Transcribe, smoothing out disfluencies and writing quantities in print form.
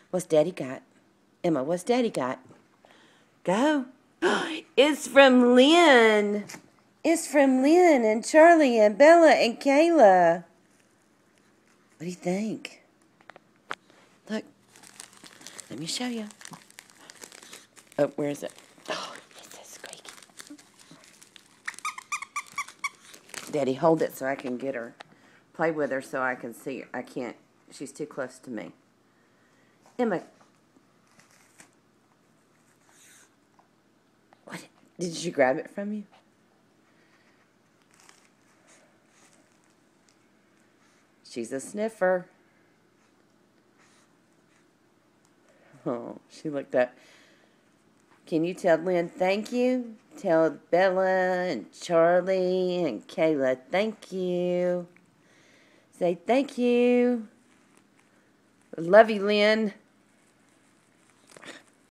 What's Daddy got? Emma, what's Daddy got? Go. It's from Lynn. It's from Lynn and Charlie and Bella and Kayla. What do you think? Look. Let me show you. Oh, where is it? Oh, it's so squeaky. Daddy, hold it so I can get her. Play with her so I can see her. I can't. She's too close to me. Emma. What? Did she grab it from you? She's a sniffer. Oh, she looked up. Can you tell Lynn thank you? Tell Bella and Charlie and Kayla thank you. Say thank you. Love you, Lynn.